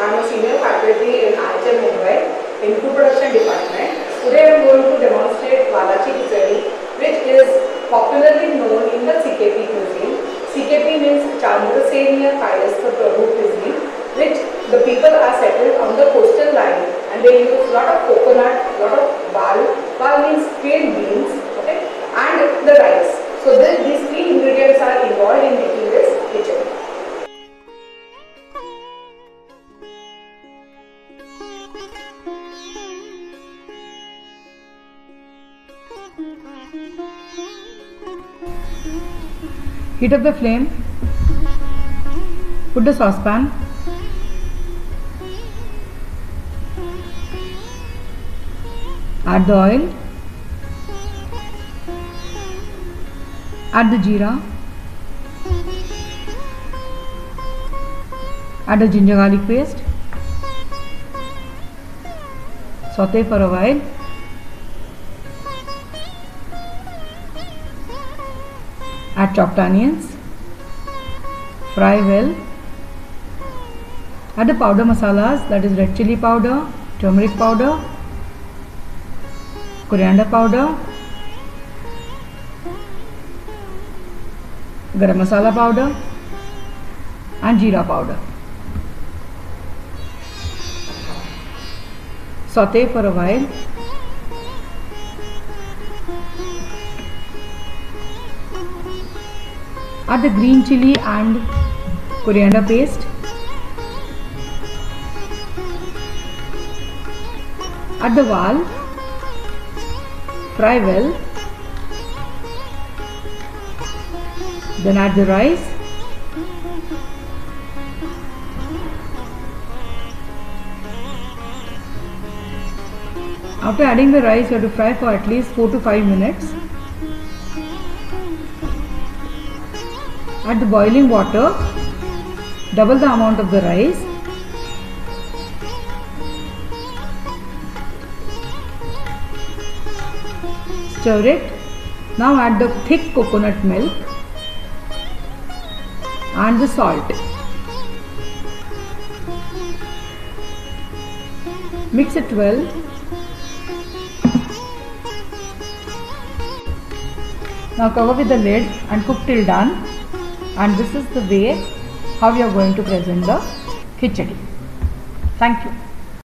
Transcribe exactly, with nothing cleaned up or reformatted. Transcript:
I'm a senior faculty in I H M Mumbai in food production department. Today I am going to demonstrate Walachi Khichdi, which is popularly known in the C K P cuisine. C K P means Chandraseniya Kayastha Prabhu cuisine, which the people are settled on the coastal line and they use a lot of coconut, lot of bal. Bal means green beans, okay, and the rice. So this, these three ingredients are involved in making this khichdi. Heat up the flame, put the saucepan, add the oil, add the jeera, add the ginger garlic paste, saute for a while. Add chopped onions, fry well, add the powder masalas, that is red chili powder, turmeric powder, coriander powder, garam masala powder and jeera powder. Saute for a while. Add the green chili and coriander paste. Add the wal. Fry well. Then add the rice. After adding the rice, you have to fry for at least four to five minutes. Add the boiling water, double the amount of the rice. Stir it. Now add the thick coconut milk and the salt. Mix it well. Now cover with the lid and cook till done. And this is the way how we are going to present the khichdi. Thank you.